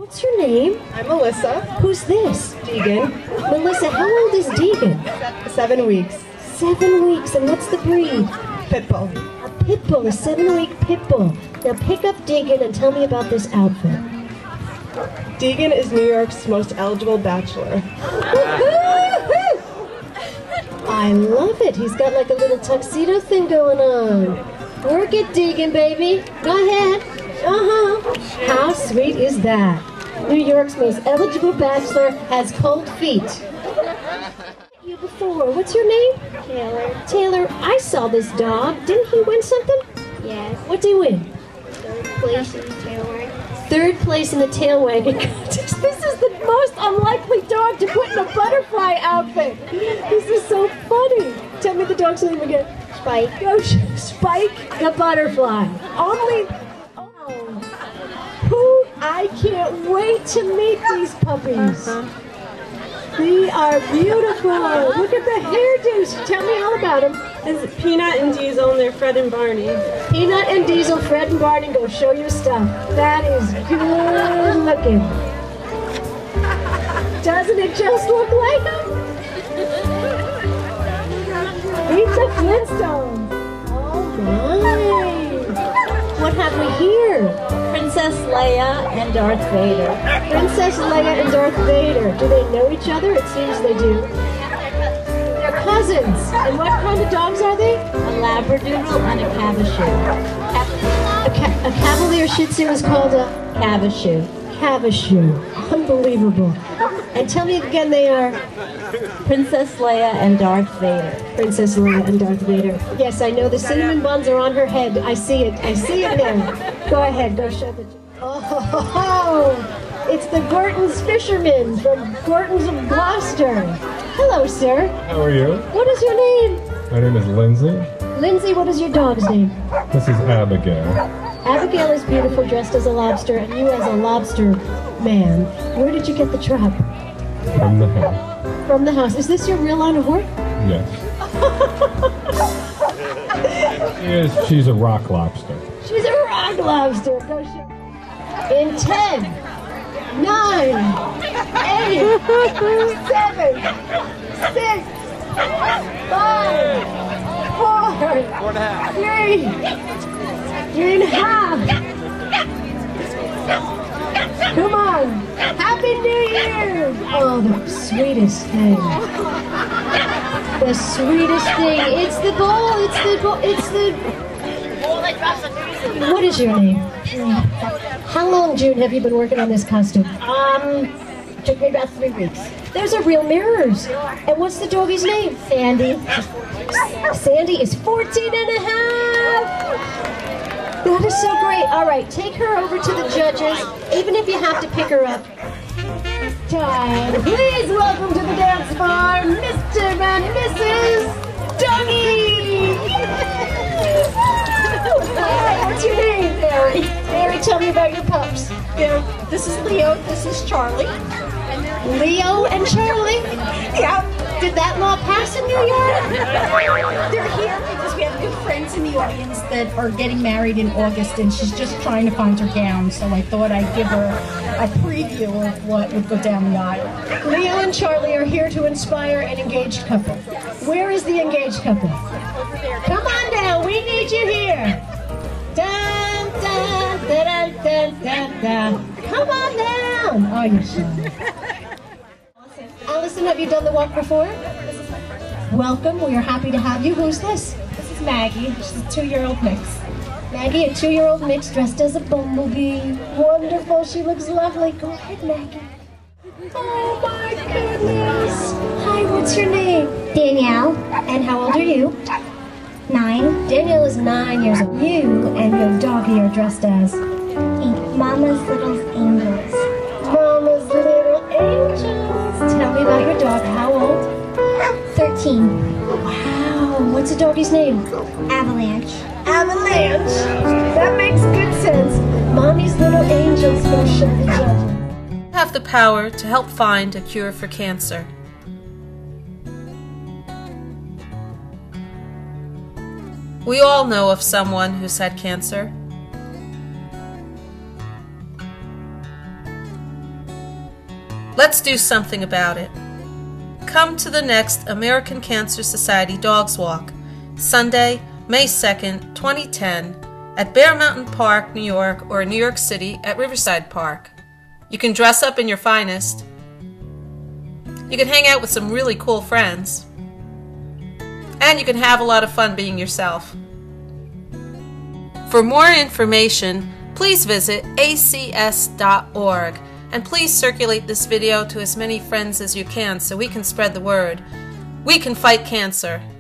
What's your name? I'm Melissa. Who's this? Deegan. Melissa, how old is Deegan? 7 weeks. 7 weeks, and what's the breed? Pitbull. A pit bull, a 7-week pit bull. Now pick up Deegan and tell me about this outfit. Deegan is New York's most eligible bachelor. I love it. He's got like a little tuxedo thing going on. Work it, Deegan, baby. Go ahead. How sweet is that? New York's most eligible bachelor has cold feet. You before. What's your name? Taylor. Taylor, I saw this dog. Didn't he win something? Yes. What'd he win? 3rd place in the tail wagon. 3rd place in the tail wagon contest. This is the most unlikely dog to put in a butterfly outfit. This is so funny. Tell me the dog's name again. Spike. Go, Spike the butterfly. Only. Who? I can't wait to meet these puppies. They are beautiful. Look at the hairdos. Tell me all about them. It's Peanut and Diesel, and they're Fred and Barney. Peanut and Diesel, Fred and Barney, go show your stuff. That is good looking. Doesn't it just look like them? It's a Flintstone. All right. What have we here? Princess Leia and Darth Vader. Princess Leia and Darth Vader. Do they know each other? It seems they do. They're cousins. And what kind of dogs are they? A Labradoodle and a Cavachoo. A Cavalier Shih Tzu is called a Cavachoo. Cavachoo. Unbelievable. And tell me again, they are Princess Leia and Darth Vader. Princess Leia and Darth Vader. Yes, I know the cinnamon buns are on her head. I see it. I see it there. Go ahead. Go show the... Oh, it's the Gorton's fisherman from Gorton's of Gloucester. Hello, sir. How are you? What is your name? My name is Lindsay. Lindsay, what is your dog's name? This is Abigail. Abigail is beautiful, dressed as a lobster, and you as a lobster man. Where did you get the trap? From the house. From the house. Is this your real line of work? Yes. She's a rock lobster. She's a rock lobster. Go show. In 10, 9, 8, 7, 6, 5, 4, 3, 3.5. Come on. Happy New Year. Oh, the sweetest thing. The sweetest thing. It's the bowl. It's the bowl. It's the... What is your name? How long, June, have you been working on this costume? Took me about 3 weeks. There's a real mirrors. And what's the doggy's name? Sandy. Sandy is 14 and a half. That is so great. All right, take her over to the judges, even if you have to pick her up. Time. Please welcome to the dance floor, Mr. and Mrs. Doggy. What's your name, Mary? Mary, tell me about your pups. Yeah. This is Leo. This is Charlie. Leo and Charlie? Yeah. Did that law pass in New York? They're here because we have good friends in the audience that are getting married in August, and she's just trying to find her gown. So I thought I'd give her a preview of what would go down the aisle. Leo and Charlie are here to inspire an engaged couple. Where is the engaged couple? Come on down. We need you here. Dun, dun, dun, dun, dun, dun. Come on down. Oh, you're shy. Allison, have you done the walk before? This is my first time. Welcome. We are happy to have you. Who's this? This is Maggie. She's a 2-year-old mix. Maggie, a 2-year-old mix dressed as a bumblebee. Wonderful. She looks lovely. Go ahead, Maggie. Oh, my goodness. Hi, what's your name? Danielle. And how old are you? 9. Danielle is 9 years old. You and your doggy are dressed as Mama's Little Angels. Mama's Little Angels. Tell me about your dog. How old? 13. Wow. What's the doggy's name? Avalanche. Avalanche. That makes good sense. Mommy's Little Angels will show the judges. Have the power to help find a cure for cancer. We all know of someone who's had cancer. Let's do something about it. Come to the next American Cancer Society Dogswalk, Sunday, May 2nd, 2010, at Bear Mountain Park, New York, or New York City at Riverside Park. You can dress up in your finest. You can hang out with some really cool friends. And you can have a lot of fun being yourself. For more information, please visit acs.org, and please circulate this video to as many friends as you can so we can spread the word. We can fight cancer.